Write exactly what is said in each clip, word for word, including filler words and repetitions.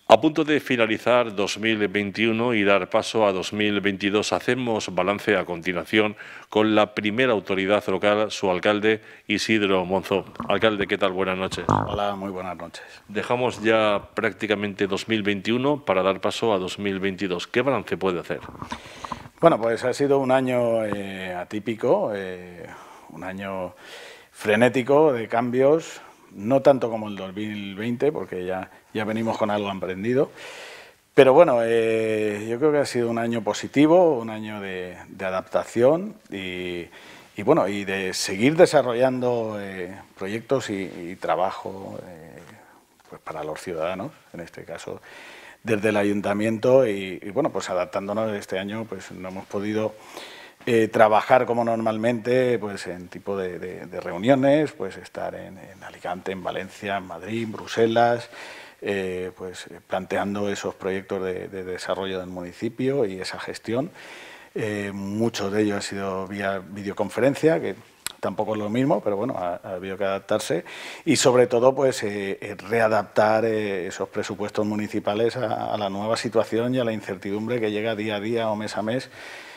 A punto de finalizar dos mil veintiuno y dar paso a dos mil veintidós, hacemos balance a continuación con la primera autoridad local, su alcalde Isidro Monzó. Alcalde, ¿qué tal? Buenas noches. Hola, muy buenas noches. Dejamos ya prácticamente dos mil veintiuno para dar paso a dos mil veintidós. ¿Qué balance puede hacer? Bueno, pues ha sido un año eh, atípico, eh, un año frenético de cambios, no tanto como el dos mil veinte, porque ya, ya venimos con algo emprendido. Pero bueno, eh, yo creo que ha sido un año positivo, un año de, de adaptación y, y, bueno, y de seguir desarrollando eh, proyectos y, y trabajo eh, pues para los ciudadanos, en este caso desde el ayuntamiento y, y bueno, pues adaptándonos este año, pues no hemos podido eh, trabajar como normalmente, pues en tipo de, de, de reuniones, pues estar en, en Alicante, en Valencia, en Madrid, en Bruselas, eh, pues planteando esos proyectos de, de desarrollo del municipio y esa gestión. Eh, muchos de ellos han sido vía videoconferencia, que tampoco es lo mismo, pero bueno, ha, ha habido que adaptarse y sobre todo pues eh, readaptar eh, esos presupuestos municipales a, a la nueva situación y a la incertidumbre que llega día a día o mes a mes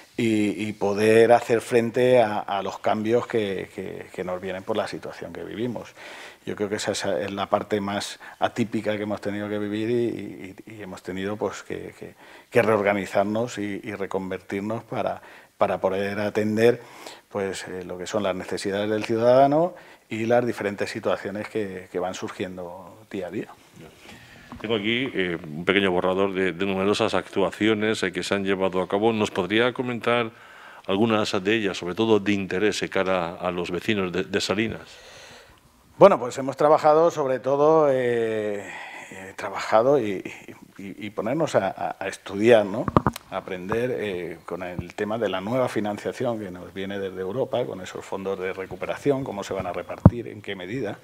y, y poder hacer frente a, a los cambios que, que, que nos vienen por la situación que vivimos. Yo creo que esa es la parte más atípica que hemos tenido que vivir y, y, y hemos tenido pues que, que, que reorganizarnos y, y reconvertirnos para, para poder atender pues eh, lo que son las necesidades del ciudadano y las diferentes situaciones que, que van surgiendo día a día. Tengo aquí eh, un pequeño borrador de, de numerosas actuaciones eh, que se han llevado a cabo. ¿Nos podría comentar algunas de ellas, sobre todo de interés de cara a los vecinos de, de Salinas? Bueno, pues hemos trabajado sobre todo, eh, eh, trabajado y, y, y ponernos a, a estudiar, ¿no? A aprender eh, con el tema de la nueva financiación que nos viene desde Europa, con esos fondos de recuperación, cómo se van a repartir, en qué medida,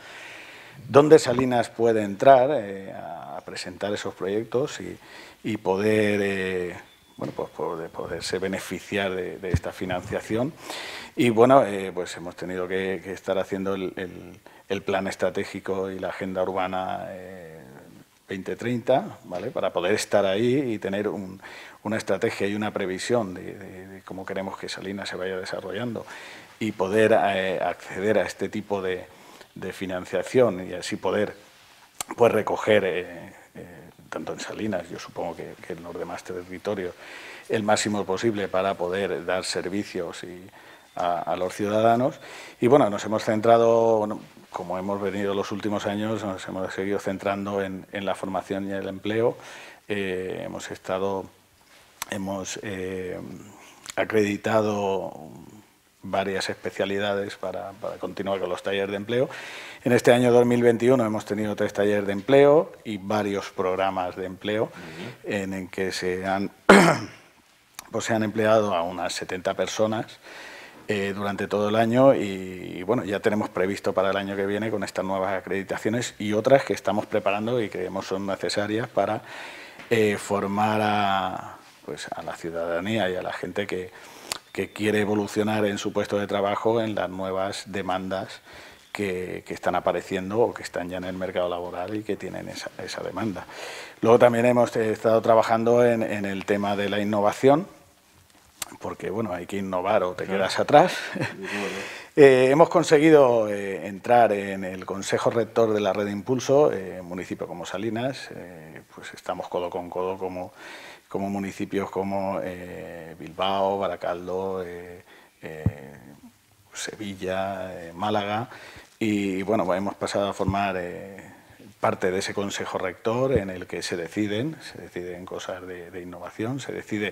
dónde Salinas puede entrar eh, a presentar esos proyectos y, y poder... Eh, bueno, pues poder, poderse beneficiar de, de esta financiación. Y bueno, eh, pues hemos tenido que, que estar haciendo el, el, el plan estratégico y la agenda urbana eh, veinte treinta, ¿vale? Para poder estar ahí y tener un, una estrategia y una previsión de, de, de cómo queremos que Salinas se vaya desarrollando y poder eh, acceder a este tipo de, de financiación y así poder pues, recoger eh, tanto en Salinas, yo supongo que, que en los demás territorios, el máximo posible para poder dar servicios y a, a los ciudadanos. Y bueno, nos hemos centrado, bueno, como hemos venido los últimos años, nos hemos seguido centrando en, en la formación y el empleo. Eh, hemos estado, hemos eh, acreditado varias especialidades para, para continuar con los talleres de empleo. En este año dos mil veintiuno hemos tenido tres talleres de empleo y varios programas de empleo uh-huh. en, en que se han, pues se han empleado a unas setenta personas eh, durante todo el año y, y bueno, ya tenemos previsto para el año que viene con estas nuevas acreditaciones y otras que estamos preparando y creemos son necesarias para eh, formar a, pues, a la ciudadanía y a la gente que que quiere evolucionar en su puesto de trabajo en las nuevas demandas que, que están apareciendo o que están ya en el mercado laboral y que tienen esa, esa demanda. Luego también hemos estado trabajando en, en el tema de la innovación, porque bueno, hay que innovar o te quedas atrás. eh, hemos conseguido eh, entrar en el Consejo Rector de la Red de Impulso, eh, municipio como Salinas, eh, pues estamos codo con codo como como municipios como eh, Bilbao, Baracaldo, eh, eh, Sevilla, eh, Málaga, y bueno, hemos pasado a formar eh, parte de ese consejo rector en el que se deciden, se deciden cosas de, de innovación, se decide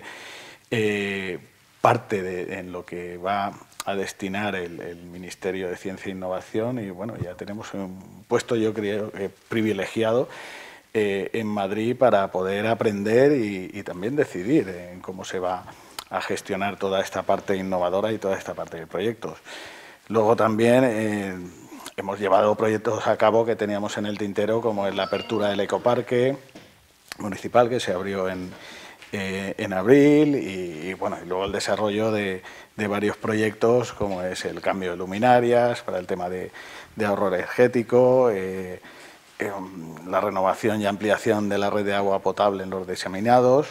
eh, parte de, en lo que va a destinar el, el Ministerio de Ciencia e Innovación y bueno, ya tenemos un puesto yo creo eh, privilegiado Eh, en Madrid para poder aprender y, y también decidir en cómo se va a gestionar toda esta parte innovadora y toda esta parte de proyectos. Luego también eh, hemos llevado proyectos a cabo que teníamos en el tintero, como es la apertura del ecoparque municipal que se abrió en, eh, en abril y, y, bueno, y luego el desarrollo de, de varios proyectos como es el cambio de luminarias para el tema de, de ahorro energético, eh, eh, la renovación y ampliación de la red de agua potable en los diseminados,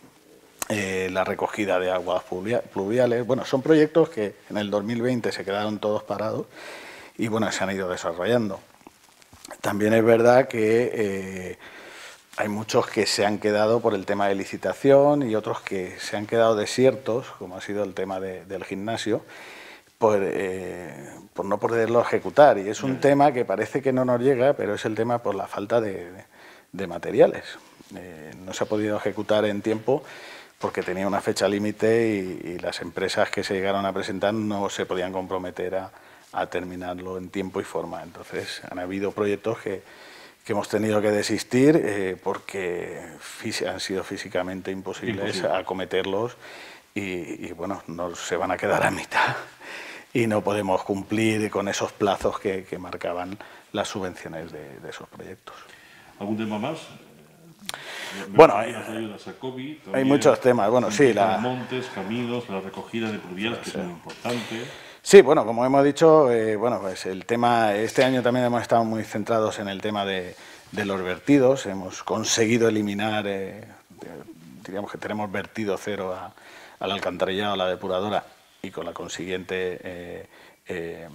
eh, la recogida de aguas pluviales. Bueno, son proyectos que en el dos mil veinte se quedaron todos parados y bueno, se han ido desarrollando. También es verdad que eh, hay muchos que se han quedado por el tema de licitación y otros que se han quedado desiertos, como ha sido el tema de, del gimnasio, por, eh, por no poderlo ejecutar. Y es un tema que parece que no nos llega, pero es el tema por la falta de, de materiales. Eh, no se ha podido ejecutar en tiempo porque tenía una fecha límite y, y las empresas que se llegaron a presentar no se podían comprometer a, a terminarlo en tiempo y forma. Entonces, han habido proyectos que, que hemos tenido que desistir eh, porque han sido físicamente imposibles Imposible. acometerlos y, y, bueno, nos se van a quedar a mitad y no podemos cumplir con esos plazos que, que marcaban las subvenciones de, de esos proyectos. ¿Algún tema más? Bueno, hay, a COVID, hay muchos temas. Bueno, sí, la... montes, caminos, la recogida de pluviales, que es muy importante. Sí, bueno, como hemos dicho, eh, bueno, pues el tema, este año también hemos estado muy centrados en el tema de, de los vertidos. Hemos conseguido eliminar, eh, diríamos que tenemos vertido cero a, al alcantarillado, a la depuradora, y con la consiguiente eh, eh,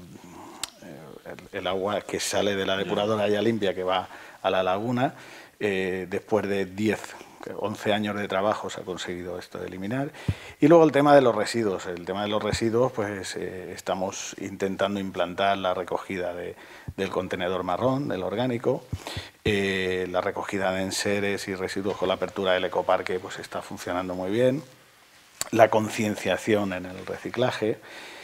el, el agua que sale de la depuradora ya limpia, que va a la laguna. Eh, después de diez, once años de trabajo se ha conseguido esto de eliminar. Y luego el tema de los residuos. El tema de los residuos, pues eh, estamos intentando implantar la recogida de, del contenedor marrón, del orgánico, eh, la recogida de enseres y residuos con la apertura del ecoparque, pues está funcionando muy bien, la concienciación en el reciclaje.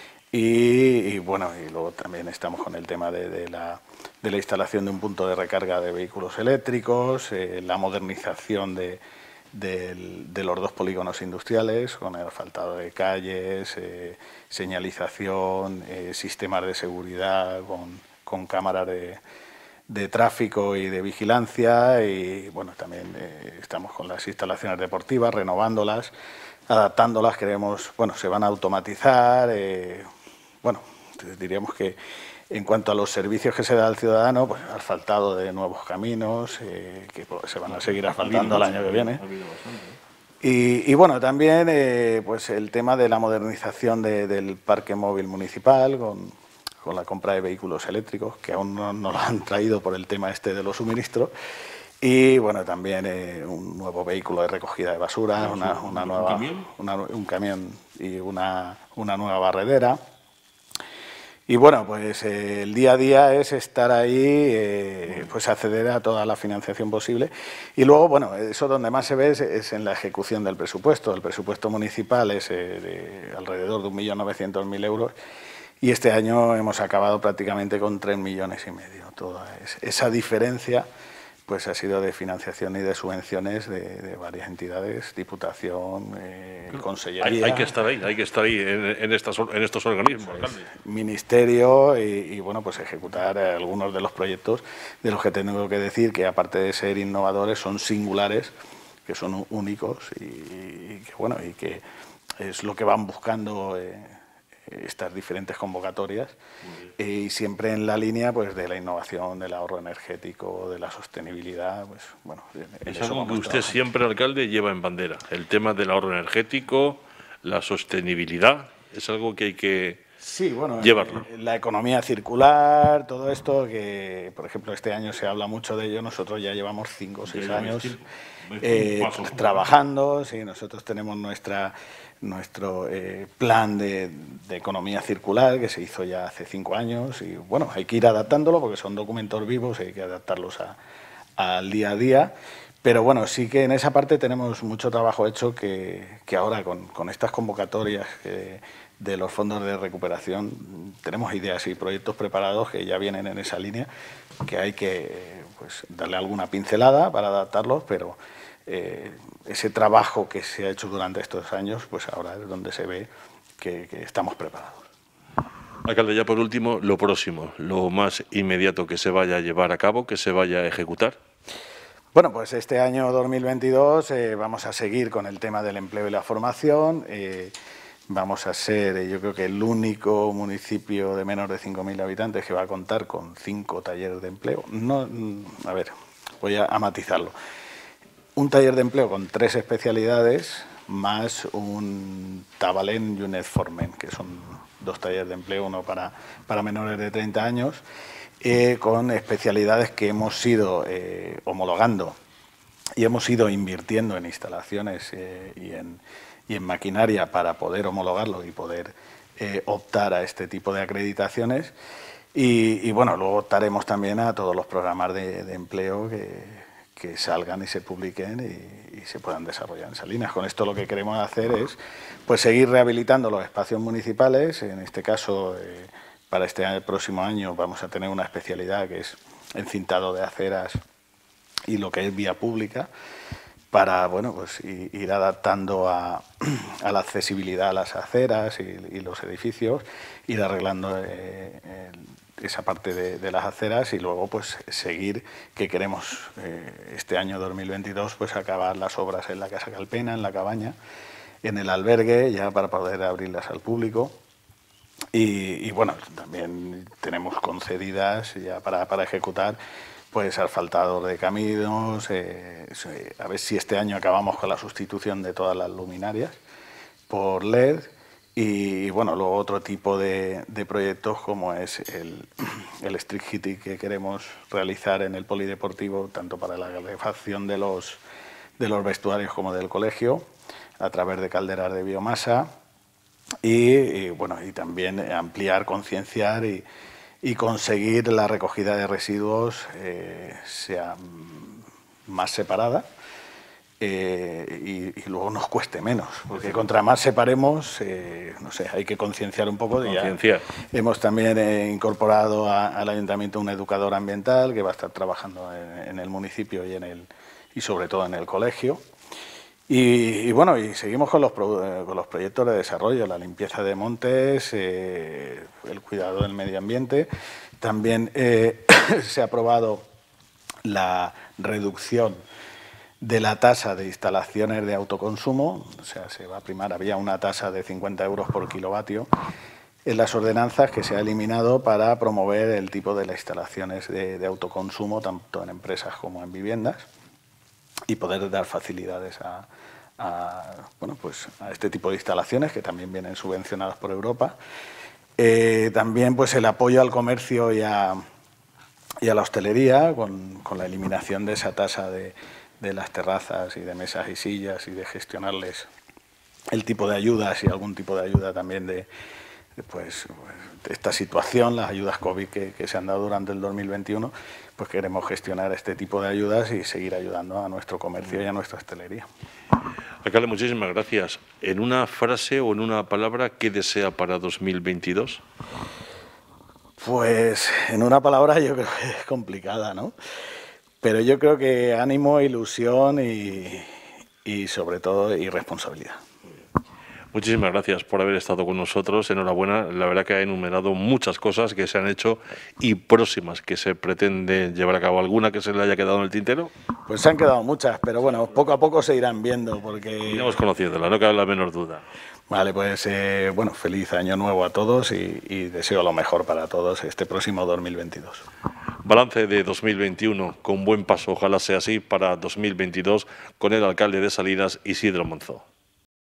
Y, y bueno, y luego también estamos con el tema de, de, la, de la instalación de un punto de recarga de vehículos eléctricos, eh, la modernización de, de, de los dos polígonos industriales, con el asfaltado de calles, eh, señalización, eh, sistemas de seguridad, con, con cámaras de, de tráfico y de vigilancia, y bueno, también eh, estamos con las instalaciones deportivas, renovándolas, adaptándolas. Queremos, bueno, se van a automatizar, eh, bueno, diríamos que en cuanto a los servicios que se da al ciudadano, pues asfaltado de nuevos caminos, eh, que pues, se van a seguir asfaltando el año que viene. Y, y bueno, también eh, pues el tema de la modernización de, del parque móvil municipal, con, con la compra de vehículos eléctricos, que aún no, no lo han traído por el tema este de los suministros. Y bueno, también eh, un nuevo vehículo de recogida de basura, una, una nueva, ¿Un camión? Una, un camión y una, una nueva barredera. Y bueno, pues eh, el día a día es estar ahí, eh, pues acceder a toda la financiación posible. Y luego, bueno, eso donde más se ve es, es en la ejecución del presupuesto. El presupuesto municipal es eh, de alrededor de un millón novecientos mil euros y este año hemos acabado prácticamente con tres millones y medio. Toda esa diferencia pues ha sido de financiación y de subvenciones de, de varias entidades, Diputación, eh, Consellería... Hay, hay que estar ahí, hay que estar ahí en, en, estas, en estos organismos. Pues, ministerio y, y, bueno, pues ejecutar algunos de los proyectos de los que tengo que decir que, aparte de ser innovadores, son singulares, que son únicos y, y que, bueno, y que es lo que van buscando... Eh, estas diferentes convocatorias y siempre en la línea pues de la innovación, del ahorro energético, de la sostenibilidad. Pues bueno, en es algo que usted trabajando. Siempre, alcalde, lleva en bandera, el tema del ahorro energético, la sostenibilidad, es algo que hay que sí, bueno, llevarlo. La economía circular, todo esto que, por ejemplo, este año se habla mucho de ello, nosotros ya llevamos cinco o seis años eh, pues, trabajando, sí, nosotros tenemos nuestra nuestro eh, plan de, de economía circular que se hizo ya hace cinco años y bueno, hay que ir adaptándolo porque son documentos vivos, hay que adaptarlos a, al día a día, pero bueno, sí que en esa parte tenemos mucho trabajo hecho que, que ahora con, con estas convocatorias que, de los fondos de recuperación tenemos ideas y proyectos preparados que ya vienen en esa línea, que hay que pues, darle alguna pincelada para adaptarlos, pero eh, ese trabajo que se ha hecho durante estos años, pues ahora es donde se ve que, que estamos preparados. Alcalde, ya por último, lo próximo, lo más inmediato que se vaya a llevar a cabo, que se vaya a ejecutar. Bueno, pues este año dos mil veintidós eh, vamos a seguir con el tema del empleo y la formación. Eh, Vamos a ser, yo creo que el único municipio de menos de cinco mil habitantes que va a contar con cinco talleres de empleo. No, a ver, voy a, a matizarlo. Un taller de empleo con tres especialidades, más un Tabalén y un Edformen, que son dos talleres de empleo, uno para, para menores de treinta años, eh, con especialidades que hemos ido eh, homologando y hemos ido invirtiendo en instalaciones eh, y en... y en maquinaria para poder homologarlo y poder eh, optar a este tipo de acreditaciones. Y, y bueno, luego optaremos también a todos los programas de, de empleo que, que salgan y se publiquen y, y se puedan desarrollar en Salinas. Con esto lo que queremos hacer es pues seguir rehabilitando los espacios municipales. En este caso, eh, para este año, el próximo año vamos a tener una especialidad que es encintado de aceras y lo que es vía pública, para bueno, pues, ir adaptando a, a la accesibilidad a las aceras y, y los edificios, ir arreglando eh, el, esa parte de, de las aceras y luego pues seguir, que queremos eh, este año dos mil veintidós pues acabar las obras en la Casa Calpena, en la Cabaña, en el albergue, ya para poder abrirlas al público. Y, y bueno, también tenemos concedidas ya para, para ejecutar pues asfaltador de caminos, eh, a ver si este año acabamos con la sustitución de todas las luminarias por L E D y, y bueno, luego otro tipo de, de proyectos como es el, el street heating que queremos realizar en el polideportivo, tanto para la calefacción de los, de los vestuarios como del colegio, a través de calderas de biomasa y, y bueno, y también ampliar, concienciar y y conseguir la recogida de residuos eh, sea más separada eh, y, y luego nos cueste menos, porque contra más separemos, eh, no sé, hay que concienciar un poco. Concienciar. Hemos también eh, incorporado a, al ayuntamiento un educador ambiental que va a estar trabajando en, en el municipio y, en el, y sobre todo en el colegio. Y, y bueno, y seguimos con los, pro, con los proyectos de desarrollo, la limpieza de montes, eh, el cuidado del medio ambiente. También eh, se ha aprobado la reducción de la tasa de instalaciones de autoconsumo, o sea, se va a primar, había una tasa de cincuenta euros por kilovatio en las ordenanzas que se ha eliminado para promover el tipo de las instalaciones de, de autoconsumo, tanto en empresas como en viviendas, y poder dar facilidades a, a, bueno, pues a este tipo de instalaciones que también vienen subvencionadas por Europa. Eh, también pues el apoyo al comercio y a, y a la hostelería con, con la eliminación de esa tasa de, de las terrazas y de mesas y sillas y de gestionarles el tipo de ayudas y algún tipo de ayuda también de, de pues, esta situación, las ayudas COVID que, que se han dado durante el dos mil veintiuno, pues queremos gestionar este tipo de ayudas y seguir ayudando a nuestro comercio y a nuestra hostelería. Alcalde, muchísimas gracias. En una frase o en una palabra, ¿qué desea para dos mil veintidós? Pues en una palabra yo creo que es complicada, ¿no? Pero yo creo que ánimo, ilusión y, y sobre todo irresponsabilidad. Muchísimas gracias por haber estado con nosotros. Enhorabuena. La verdad que ha enumerado muchas cosas que se han hecho y próximas que se pretende llevar a cabo. ¿Alguna que se le haya quedado en el tintero? Pues se han quedado muchas, pero bueno, poco a poco se irán viendo porque... Iremos conociéndola, no cabe la menor duda. Vale, pues eh, bueno, feliz año nuevo a todos y, y deseo lo mejor para todos este próximo dos mil veintidós. Balance de dos mil veintiuno, con buen paso, ojalá sea así, para dos mil veintidós, con el alcalde de Salinas, Isidro Monzó.